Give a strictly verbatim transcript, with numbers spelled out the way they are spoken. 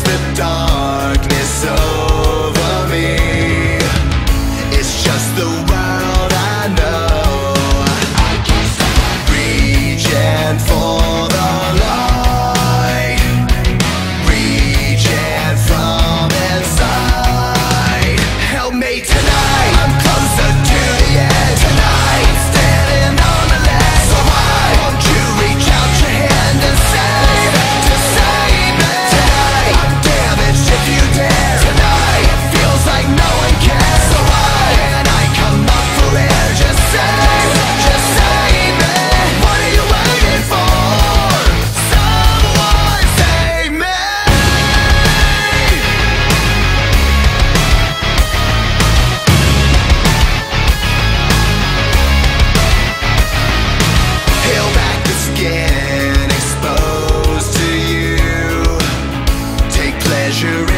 the darkness over me. It's just the world I know. I can't stop reaching for the light, reaching from inside. Help me tonight, I'm closer to the end. Tonight, standing on the ledge. So why won't you reach out your hand and save, to save me? Tonight, I'm damaged if you dare. Tonight, it feels like no one cares. So why can't I come up for air? Just save, just save me. What are you waiting for? Someone save me. Peel back the skin exposed to you. Take pleasure